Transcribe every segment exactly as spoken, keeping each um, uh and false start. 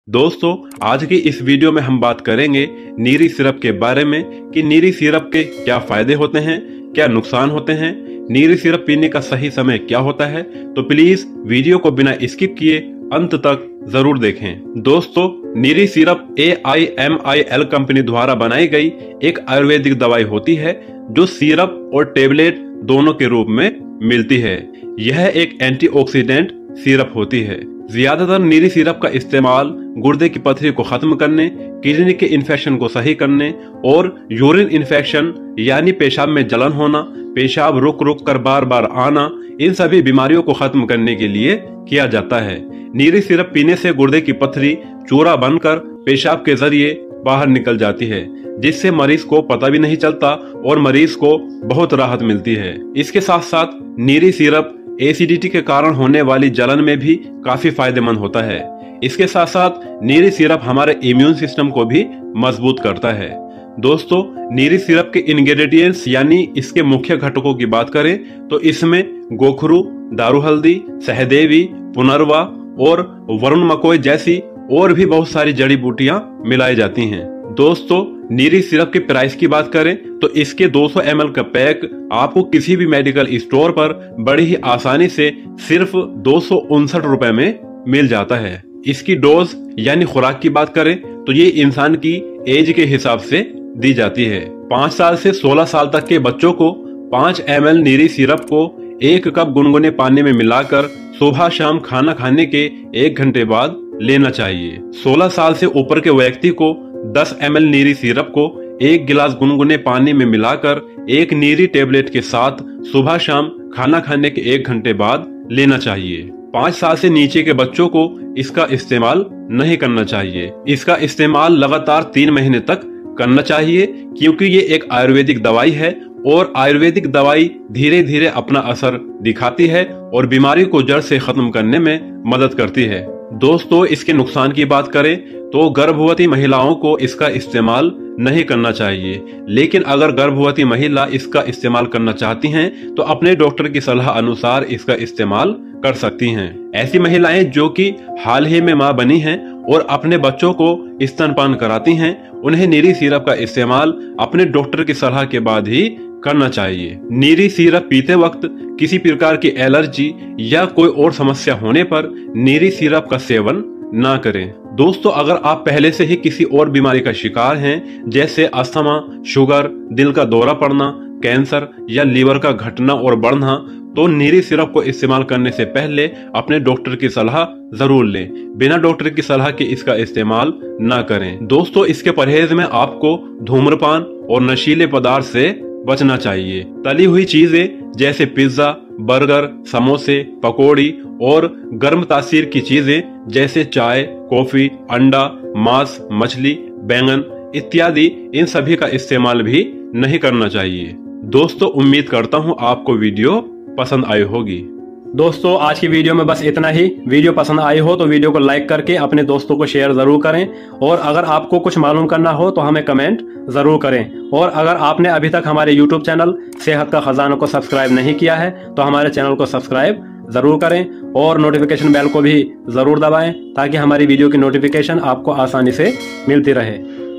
दोस्तों, आज की इस वीडियो में हम बात करेंगे नीरी सिरप के बारे में कि नीरी सिरप के क्या फायदे होते हैं, क्या नुकसान होते हैं, नीरी सिरप पीने का सही समय क्या होता है। तो प्लीज वीडियो को बिना स्किप किए अंत तक जरूर देखें। दोस्तों, Neeri syrup A I M I L company द्वारा बनाई गई एक आयुर्वेदिक दवाई होती है जो सिरप और टेबलेट दोनों के रूप में मिलती है। यह एक एंटीऑक्सीडेंट सिरप होती है। ज्यादातर नीरी सिरप का इस्तेमाल गुर्दे की पथरी को खत्म करने, किडनी के इन्फेक्शन को सही करने और यूरिन इन्फेक्शन यानी पेशाब में जलन होना, पेशाब रुक रुक कर बार बार आना, इन सभी बीमारियों को खत्म करने के लिए किया जाता है। नीरी सिरप पीने से गुर्दे की पथरी चूरा बनकर पेशाब के जरिए बाहर निकल जाती है, जिससे मरीज को पता भी नहीं चलता और मरीज को बहुत राहत मिलती है। इसके साथ साथ नीरी सिरप एसिडिटी के कारण होने वाली जलन में भी काफी फायदेमंद होता है। इसके साथ साथ नीरी सिरप हमारे इम्यून सिस्टम को भी मजबूत करता है। दोस्तों, नीरी सिरप के इंग्रेडिएंट्स यानी इसके मुख्य घटकों की बात करें तो इसमें गोखरू, दारू हल्दी, सहदेवी, पुनर्वा और वरुण मकोई जैसी और भी बहुत सारी जड़ी बूटियां मिलाई जाती हैं। दोस्तों, नीरी सिरप के प्राइस की बात करें तो इसके दो सौ एम एल का पैक आपको किसी भी मेडिकल स्टोर पर बड़ी ही आसानी से सिर्फ दो सौ उनसठ रुपए में मिल जाता है। इसकी डोज यानी खुराक की बात करें तो ये इंसान की एज के हिसाब से दी जाती है। पाँच साल से सोलह साल तक के बच्चों को पाँच एम एल नीरी सिरप को एक कप गुनगुने पानी में मिलाकर सुबह शाम खाना खाने के एक घंटे बाद लेना चाहिए। सोलह साल से ऊपर के व्यक्ति को दस एम एल नीरी सिरप को एक गिलास गुनगुने पानी में मिलाकर एक नीरी टेबलेट के साथ सुबह शाम खाना खाने के एक घंटे बाद लेना चाहिए। पाँच साल से नीचे के बच्चों को इसका इस्तेमाल नहीं करना चाहिए। इसका इस्तेमाल लगातार तीन महीने तक करना चाहिए, क्योंकि ये एक आयुर्वेदिक दवाई है और आयुर्वेदिक दवाई धीरे धीरे अपना असर दिखाती है और बीमारी को जड़ से खत्म करने में मदद करती है। दोस्तों, इसके नुकसान की बात करें तो गर्भवती महिलाओं को इसका इस्तेमाल नहीं करना चाहिए, लेकिन अगर गर्भवती महिला इसका इस्तेमाल करना चाहती हैं तो अपने डॉक्टर की सलाह अनुसार इसका इस्तेमाल कर सकती हैं। ऐसी महिलाएं जो कि हाल ही में मां बनी हैं और अपने बच्चों को स्तनपान कराती हैं, उन्हें नीरी सिरप का इस्तेमाल अपने डॉक्टर की सलाह के बाद ही करना चाहिए। नीरी सिरप पीते वक्त किसी प्रकार की एलर्जी या कोई और समस्या होने पर नीरी सिरप का सेवन ना करें। दोस्तों, अगर आप पहले से ही किसी और बीमारी का शिकार हैं, जैसे अस्थमा, शुगर, दिल का दौरा पड़ना, कैंसर या लीवर का घटना और बढ़ना, तो नीरी सिरप को इस्तेमाल करने से पहले अपने डॉक्टर की सलाह जरूर लें। बिना डॉक्टर की सलाह के इसका इस्तेमाल ना करें। दोस्तों, इसके परहेज में आपको धूम्रपान और नशीले पदार्थ से बचना चाहिए। तली हुई चीजें जैसे पिज्जा, बर्गर, समोसे, पकौड़ी और गर्म तासीर की चीजें जैसे चाय, कॉफी, अंडा, मांस, मछली, बैंगन इत्यादि, इन सभी का इस्तेमाल भी नहीं करना चाहिए। दोस्तों, उम्मीद करता हूँ आपको वीडियो पसंद आई होगी। दोस्तों, आज की वीडियो में बस इतना ही। वीडियो पसंद आई हो तो वीडियो को लाइक करके अपने दोस्तों को शेयर जरूर करें, और अगर आपको कुछ मालूम करना हो तो हमें कमेंट जरूर करें। और अगर आपने अभी तक हमारे यूट्यूब चैनल सेहत का खजाना को सब्सक्राइब नहीं किया है तो हमारे चैनल को सब्सक्राइब जरूर करें और नोटिफिकेशन बेल को भी जरूर दबाएं, ताकि हमारी वीडियो की नोटिफिकेशन आपको आसानी से मिलती रहे।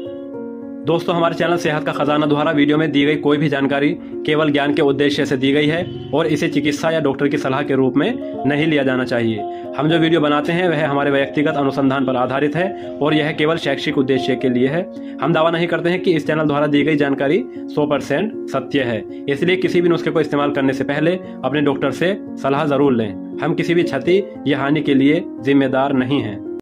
दोस्तों, हमारे चैनल सेहत का खजाना द्वारा वीडियो में दी गई कोई भी जानकारी केवल ज्ञान के उद्देश्य से दी गई है और इसे चिकित्सा या डॉक्टर की सलाह के रूप में नहीं लिया जाना चाहिए। हम जो वीडियो बनाते हैं वह हमारे व्यक्तिगत अनुसंधान पर आधारित है और यह केवल शैक्षिक उद्देश्य के लिए है। हम दावा नहीं करते हैं कि इस चैनल द्वारा दी गई जानकारी सौ परसेंट सत्य है, इसलिए किसी भी नुस्खे को इस्तेमाल करने से पहले अपने डॉक्टर से सलाह जरूर लें। हम किसी भी क्षति या हानि के लिए जिम्मेदार नहीं हैं।